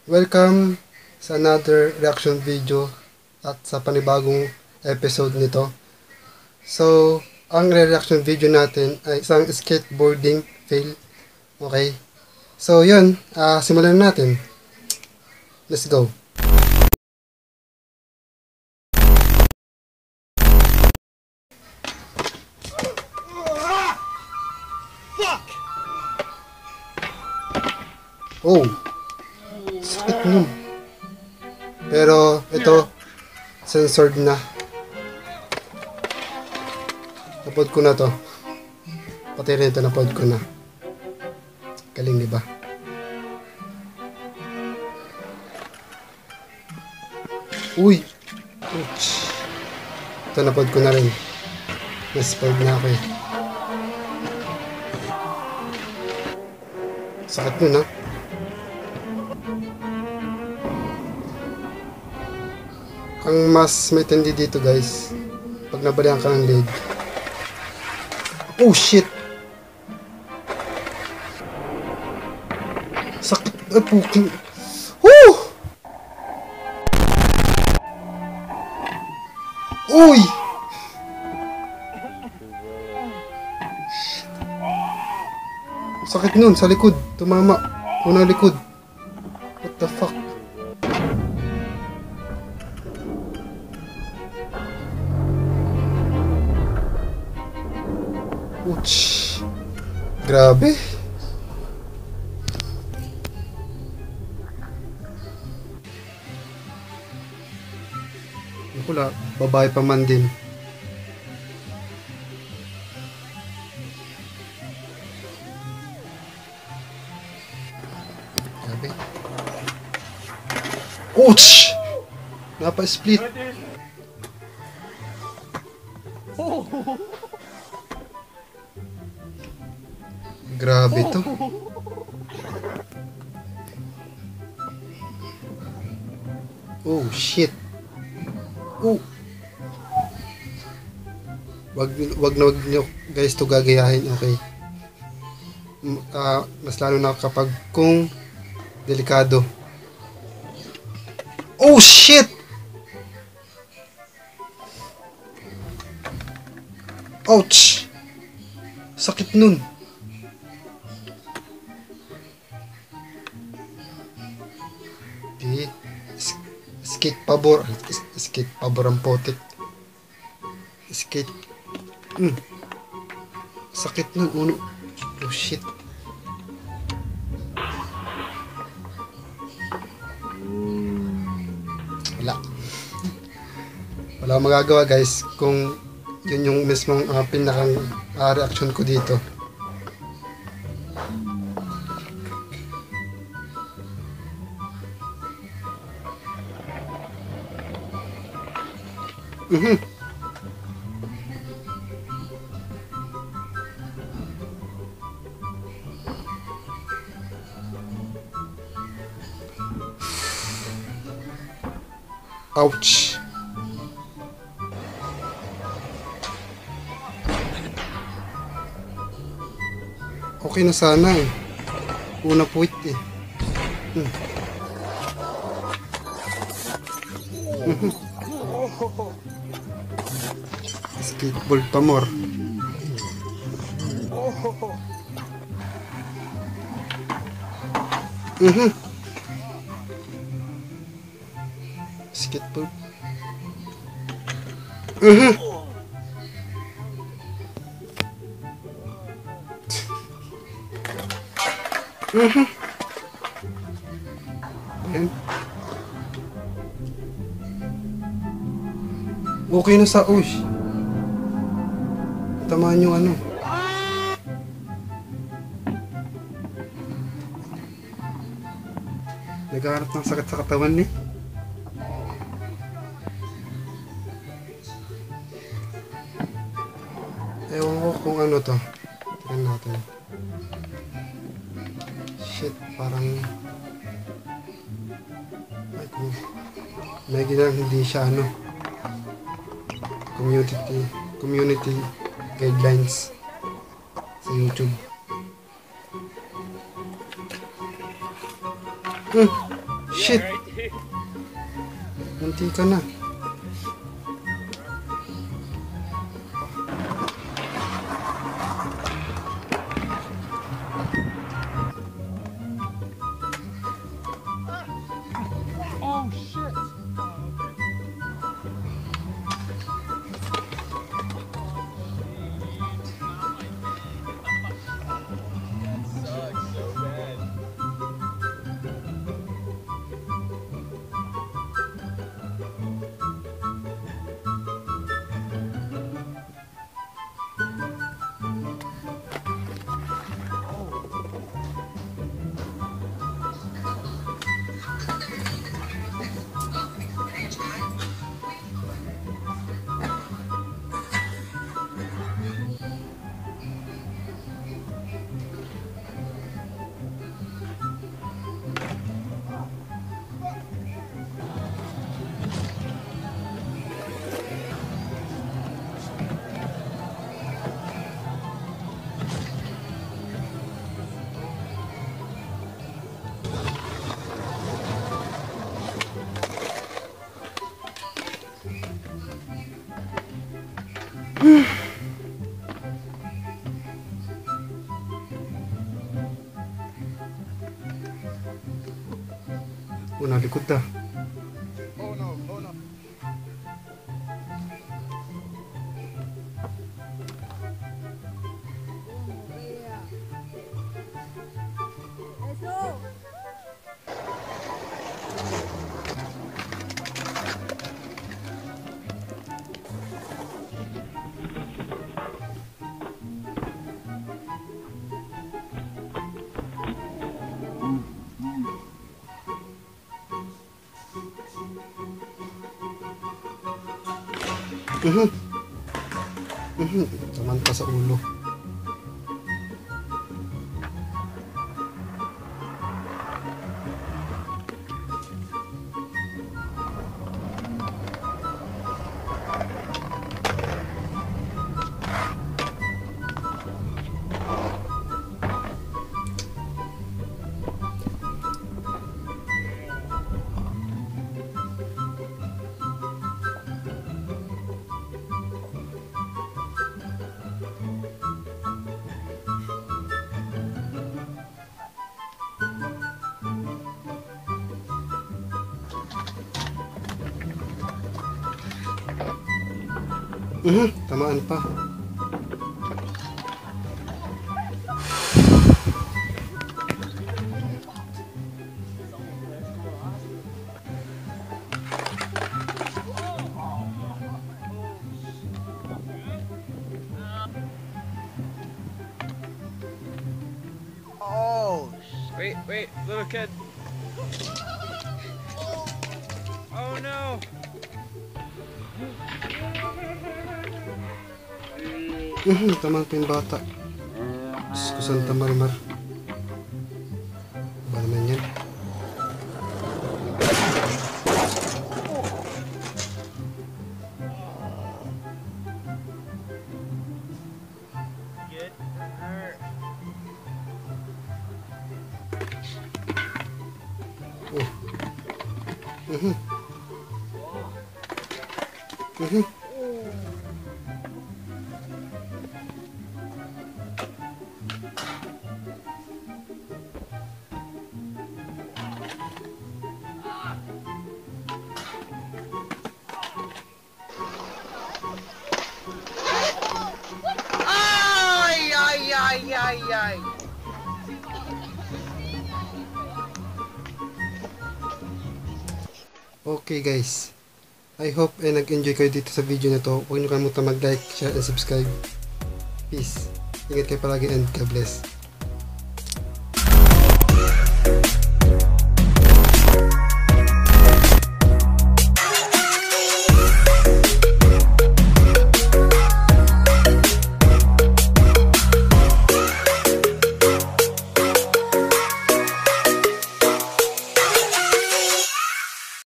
Welcome sa another reaction video at sa panibagong episode nito. So, ang reaction video natin ay isang skateboarding fail. Okay? So, yun. Simulan na natin. Let's go. Oh! Sakit nun. Pero, ito, censored na. Napod ko na to. Pati rin ito, napod ko na. Galing, diba? Uy! Ouch! Ito, napod ko na rin. Naspoiled na ako eh. Sakit nun, ha? Ang mas may tindi dito, guys, pag nabalian ka ng leg. Oh, shit! Sakit na puking. Woo! Uy! Sakit nun, sa likod. Tumama. Unang likod. What the fuck? Ouch! Grabe! Wala, babae pa man din. Grabe. Ouch! Napa-split. Grabe to. Oh shit. Oh. Wag nyo guys to gagayahin, okay? Mas lalo na kapag kung delikado. Oh shit. Ouch. Sakit nun. Skate pabor ang potik. Skate. Sakit nun uno. Oh shit. Wala magagawa guys kung yun yung mismong pinakang reaction ko dito. Ouch. Okay na sana eh. Una puwit eh. Skateboard pa more. Skateboard. Ayan. Okay na sa ush. Tamaan yung ano. Naghahanap ng sakit sa katawan ni. Ewan ko kung ano to. Tignan natin. Shit, parang ay kung may ginang hindi siya ano community guidelines sa YouTube. Shit! Munti ka na. Oh shit! Likod na. Oh no, oh no. Let's go. Taman pa sa ulo. Tamaan pa. Oh, wait, little kid. Oh no. Taman pa yung bata. Diyos ko, Santa Marimar. Ba naman yan? Get hurt. Ay. Okay guys, I hope nag-enjoy kayo dito sa video na to. Huwag niyo kalimutan mag-like, share, and subscribe. Peace. Ingat kayo palagi and God bless.